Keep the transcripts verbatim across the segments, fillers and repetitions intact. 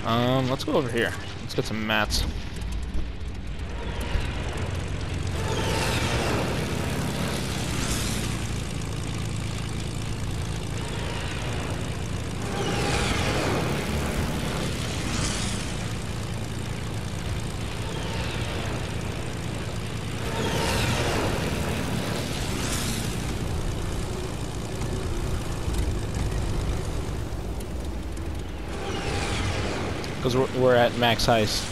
Um, let's go over here. Let's get some mats. Because we're, we're at max heist.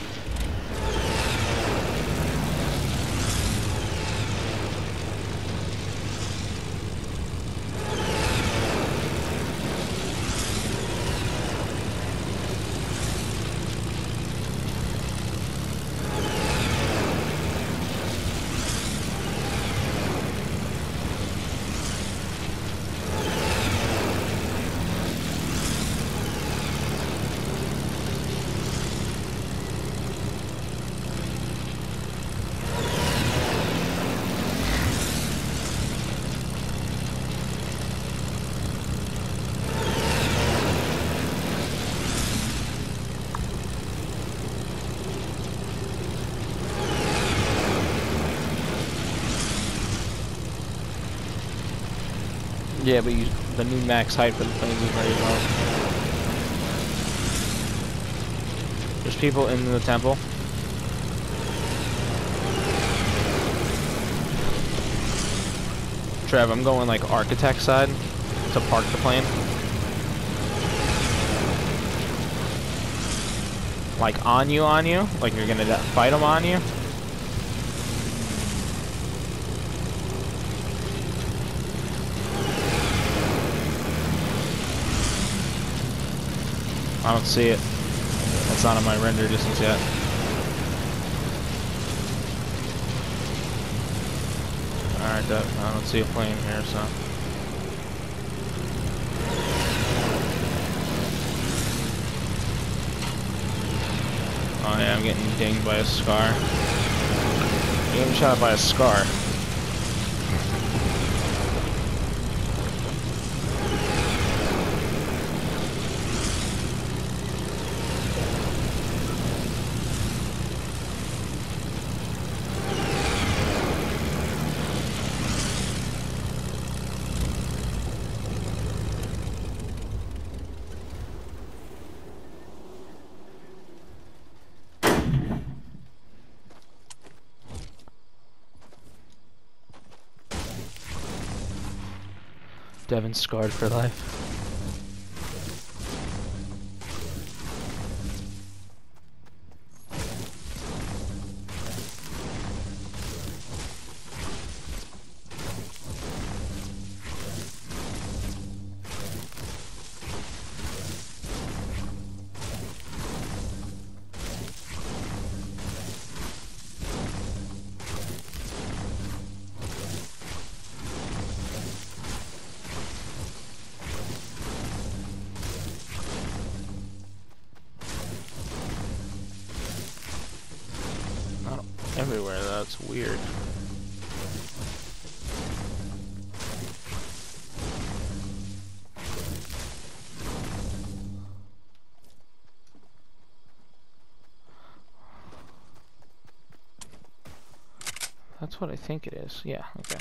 Yeah, but you, the new max height for the planes is very low. There's people in the temple. Trev, I'm going like architect side to park the plane. Like on you, on you? Like you're gonna fight them on you? I don't see it. That's not on my render distance yet. Alright, I don't see a plane here, so. Oh yeah, I'm getting dinged by a scar. I'm getting shot by a scar. Devin's scarred for life. Everywhere, that's weird. That's what I think it is. Yeah, okay.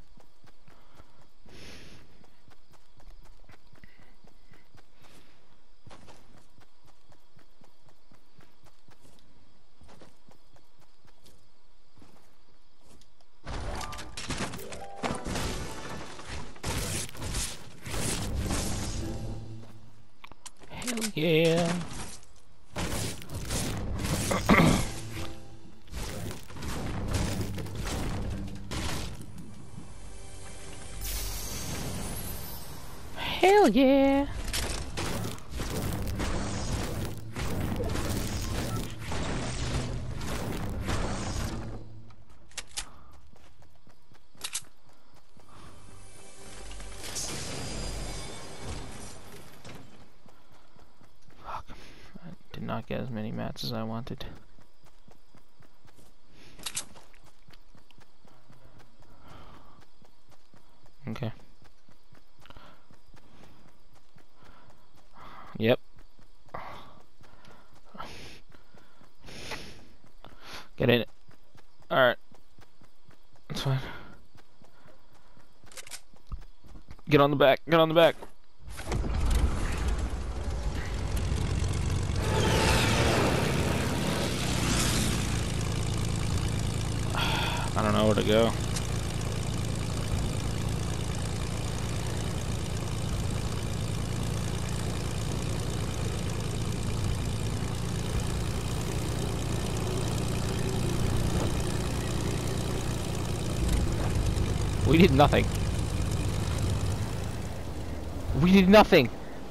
Yeah. Hell yeah. Not get as many mats as I wanted. Okay. Yep. Get in it. Alright. That's fine. Get on the back. Get on the back. I don't know where to go. We did nothing. We did nothing.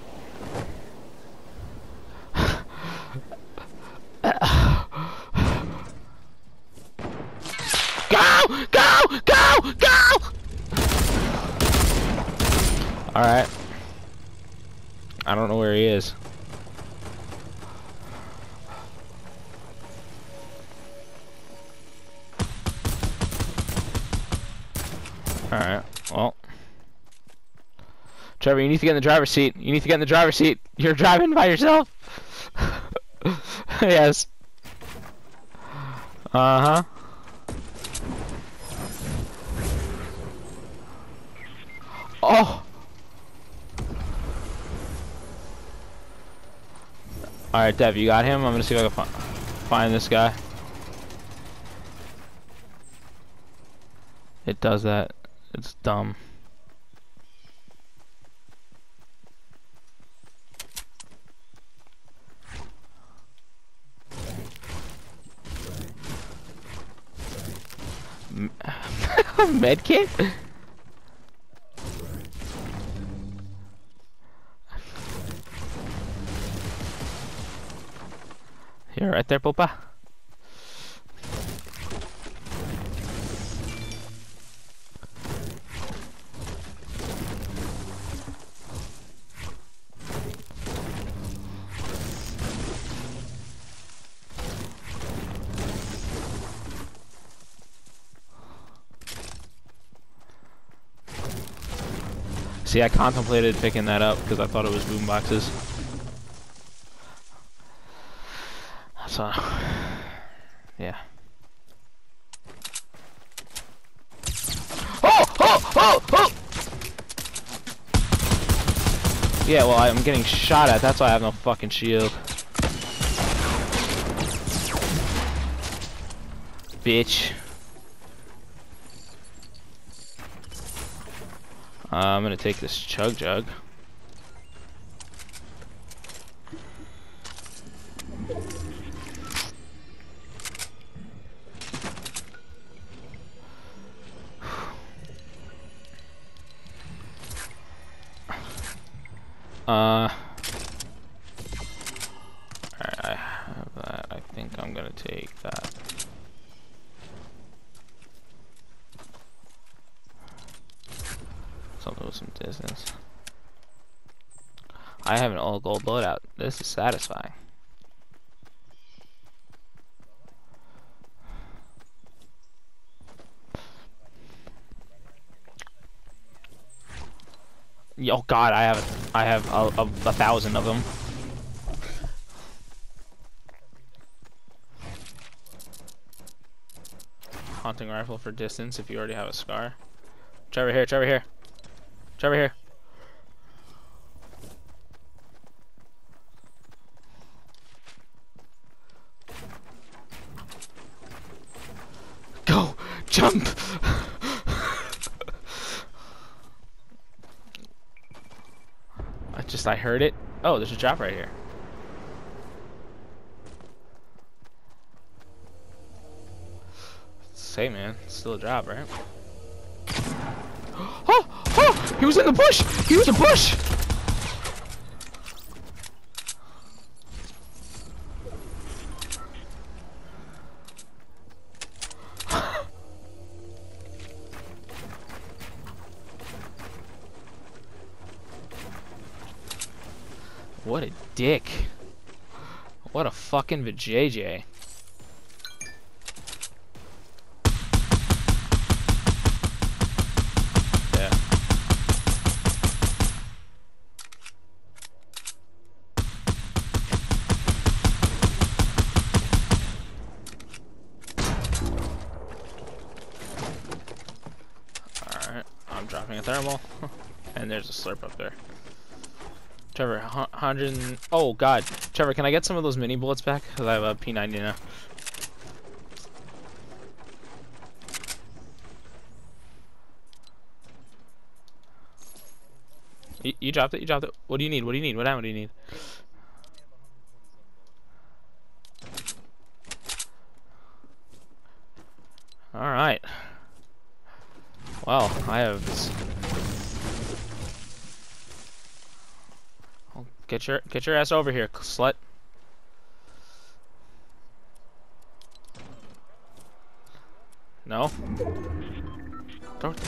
Go! Go! Go! Go! Alright. I don't know where he is. Alright, well. Trevor, you need to get in the driver's seat. You need to get in the driver's seat. You're driving by yourself. Yes. Uh-huh. Oh! Alright, Dev, you got him? I'm gonna see if I can fi find this guy. It does that. It's dumb. Medkit? Here, right there, Popa. See, I contemplated picking that up because I thought it was boom boxes. So, yeah. Oh! Oh! Oh! Oh! Yeah, well, I'm getting shot at. That's why I have no fucking shield. Bitch. Uh, I'm gonna take this chug jug. Uh, alright, I have that. I think I'm gonna take that. Something with some distance. I have an all gold loadout. This is satisfying. Oh God, I have I have a, a, a thousand of them. Hunting rifle for distance if you already have a scar. Trevor here, Trevor here. Trevor here. Go! Jump! I just, I heard it. Oh, there's a drop right here. Say, man, it's still a drop, right? Oh! Oh! He was in the bush! He was in the bush! What a dick. What a fucking vajayjay. Yeah. grabbing a thermal. And there's a slurp up there. Trevor, one hundred. Oh god, Trevor, can I get some of those mini bullets back? Cause I have a P ninety now. You, you dropped it. You dropped it. What do you need? What do you need? What ammo do you need? All right. Well, I have. This. Get your get your ass over here, slut. No. Don't.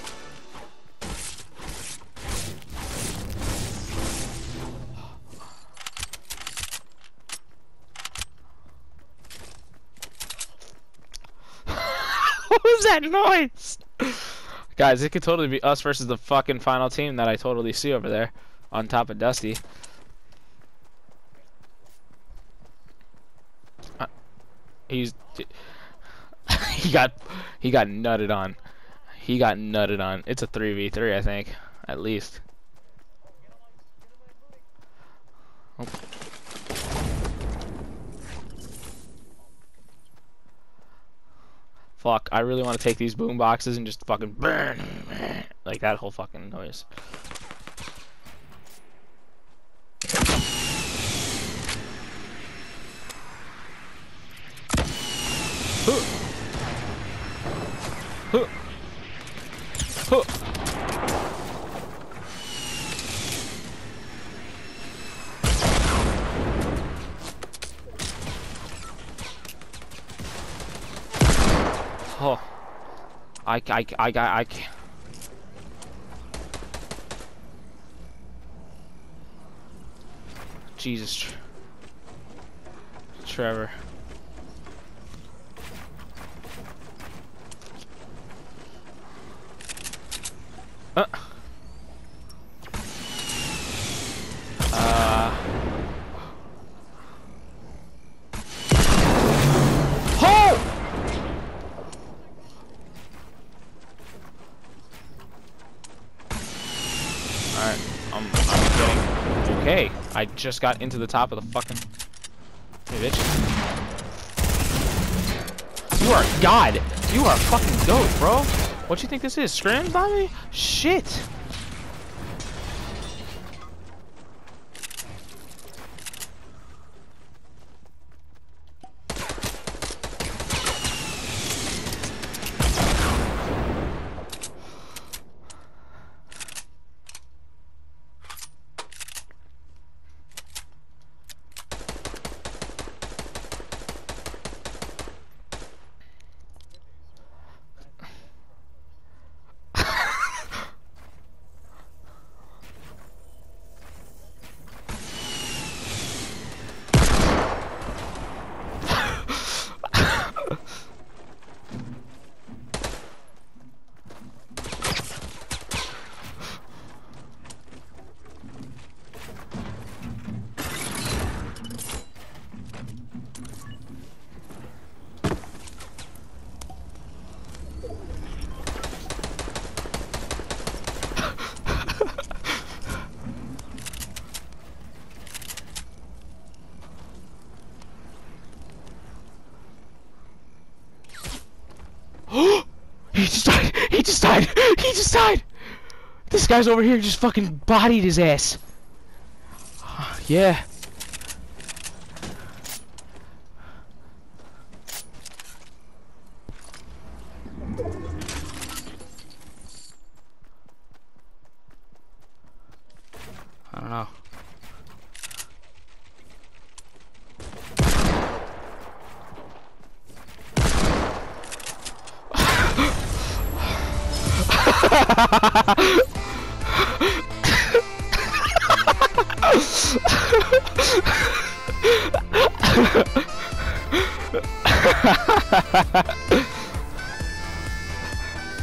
What was that noise? Guys, it could totally be us versus the fucking final team that I totally see over there on top of Dusty. Uh, he's he got he got nutted on. He got nutted on. It's a three v three, I think, at least. Oh. Fuck, I really want to take these boom boxes and just fucking burn like that whole fucking noise. Huh. Huh. Huh. Oh, I, I, I, I, I can't. Jesus, Tre Trevor. Uh. Uh. Oh! Alright, I'm, I'm getting okay. I just got into the top of the fucking. Hey, bitch. You are God. You are a fucking goat, bro. What you think this is? Scrims, Bobby? Shit. He just died! He just died! He just died! This guy's over here just fucking bodied his ass. Yeah. I don't know.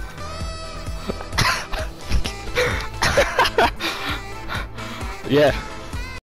Yeah.